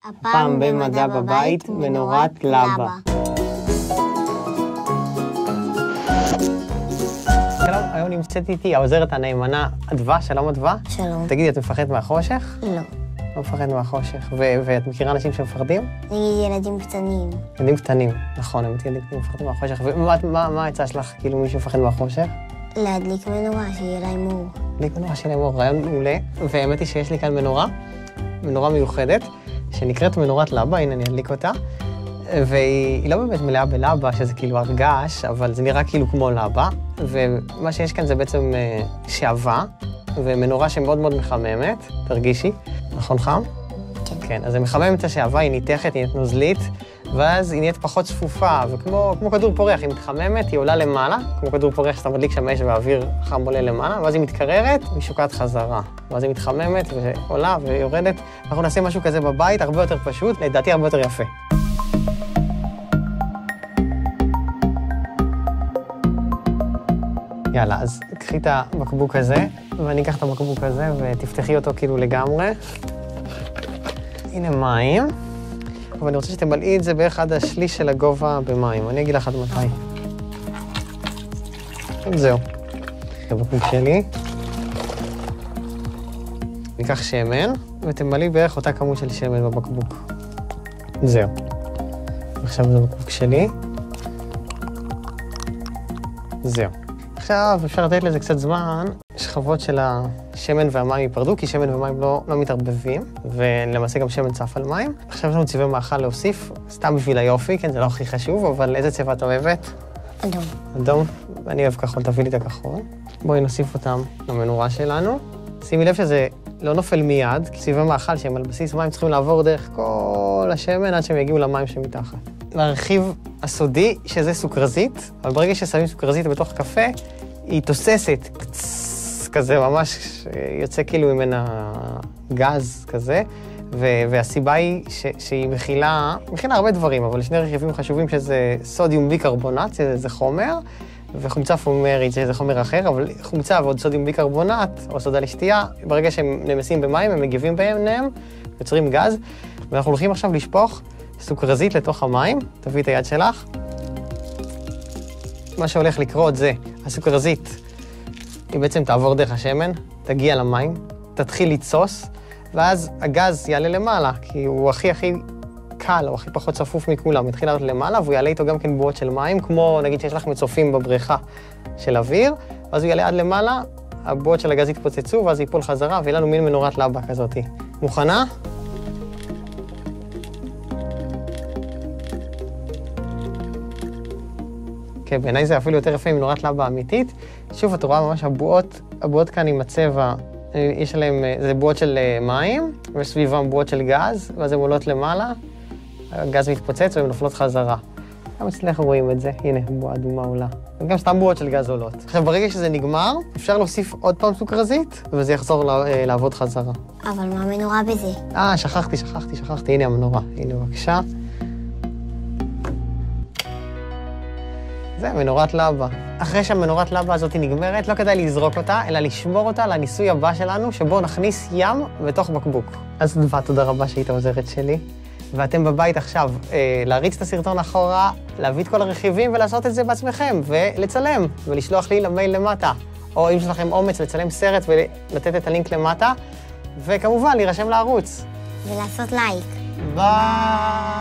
הפעם במדע בבית, מנורת לבה. שלום, היום נמצאת איתי העוזרת הנאמנה, אדווה. שלום אדווה. שלום. תגידי, את מפחדת מהחושך? לא. לא מפחדת מהחושך. ואת מכירה אנשים שמפחדים? נגיד ילדים קטנים. ילדים קטנים, נכון, הם ילדים קטנים מפחדים מהחושך. ומה העצה שלך, כאילו מי שמפחד מהחושך? להדליק מנורה, שיהיה להם אור. להדליק מנורה, שיהיה להם אור, רעיון מעולה. והאמת היא שיש לי כאן מנורה מיוחדת, שנקראת מנורת לבה, הנה אני אדליק אותה. והיא לא באמת מלאה בלבה, שזה כאילו הרגש, אבל זה נראה כאילו כמו לבה. ומה שיש כאן זה בעצם שעווה, ומנורה שמאוד מאוד מחממת, תרגישי, נכון חם? כן. כן, אז זה מחמם את השעווה, היא ניתכת, היא נהיית נוזלית, ואז היא נהיית פחות צפופה, וכמו כדור פורח, היא מתחממת, היא עולה למעלה, כמו כדור פורח שאתה מדליק שם אש והאוויר חם עולה למעלה, ואז היא מתקררת, היא שוקעת חזרה. ואז היא מתחממת ועולה ויורדת. אנחנו נעשה משהו כזה בבית, הרבה יותר פשוט, לדעתי הרבה יותר יפה. יאללה, אז קחי את הבקבוק הזה, ואני אקח את הבקבוק הזה ותפתחי אותו כאילו לגמרי. הנה מים. אבל אני רוצה שתמלאי את זה בערך עד השליש של הגובה במים. אני אגיד לך עד מתי. זהו. הבקבוק שלי. ניקח שמן, ותמלאי בערך אותה כמות של שמן בבקבוק. זהו. עכשיו זה הבקבוק שלי. זהו. עכשיו אפשר לתת לזה קצת זמן, שכבות של השמן והמים ייפרדו, כי שמן ומים לא מתערבבים, ולמעשה גם שמן צף על מים. עכשיו יש לנו צבעי מאכל להוסיף, סתם בשביל היופי, כן, זה לא הכי חשוב, אבל איזה צבע את אוהבת? אדום. אדום, אני אוהב כחול, תביא לי את הכחול. בואי נוסיף אותם למנורה שלנו. שימי לב שזה לא נופל מיד, כי צבעי מאכל שהם על בסיס מים צריכים לעבור דרך כל השמן עד שהם יגיעו למים שמתחת. לרכיב הסודי, שזה סוכרזית, אבל ברגע ששמים סוכרזית בתוך קפה, היא תוססת, כזה ממש יוצא כאילו ממנה גז כזה, והסיבה היא שהיא מכילה הרבה דברים, אבל שני רכיבים חשובים שזה סודיום ביקרבונט, זה חומר, וחומצה פומרית, זה חומר אחר, אבל חומצה ועוד סודיום ביקרבונט, או סודה לשתייה, ברגע שהם נמסים במים, הם מגיבים ביניהם, יוצרים גז, ואנחנו הולכים עכשיו לשפוך סוכרזית לתוך המים, תביאי את היד שלך. מה שהולך לקרות זה, הסוכרזית, היא בעצם תעבור דרך השמן, תגיע למים, תתחיל לצוס, ואז הגז יעלה למעלה, כי הוא הכי קל, או הכי פחות צפוף מכולם, יתחיל לעלות למעלה, והוא יעלה איתו גם כן בועות של מים, כמו נגיד שיש לך מצופים בבריכה של אוויר, ואז הוא יעלה עד למעלה, הבועות של הגז יתפוצצו, ואז ייפול חזרה, ויהיה לנו מין מנורת לבה כזאת. מוכנה? כן, בעיניי זה אפילו יותר יפה מנורת לבה אמיתית. שוב, את רואה ממש הבועות כאן עם הצבע, יש עליהם, זה בועות של מים, וסביבם בועות של גז, ואז הן עולות למעלה, הגז מתפוצץ והן נופלות חזרה. גם אצלך רואים את זה, הנה, בועה אדומה עולה. וגם סתם בועות של גז עולות. עכשיו, ברגע שזה נגמר, אפשר להוסיף עוד פעם סוכרזית, וזה יחזור לעבוד חזרה. אבל מה המנורה בזה? שכחתי, הנה המנורה, הנה בבקשה. זה מנורת לבה. אחרי שהמנורת לבה הזאת נגמרת, לא כדאי לזרוק אותה, אלא לשמור אותה לניסוי הבא שלנו, שבו נכניס ים בתוך בקבוק. אז אדווה, תודה רבה שהיית העוזרת שלי. ואתם בבית עכשיו, להריץ את הסרטון אחורה, להביא את כל הרכיבים ולעשות את זה בעצמכם, ולצלם, ולשלוח לי למייל למטה. או אם יש לכם אומץ, לצלם סרט ולתת את הלינק למטה, וכמובן, להירשם לערוץ. ולעשות לייק. ביי!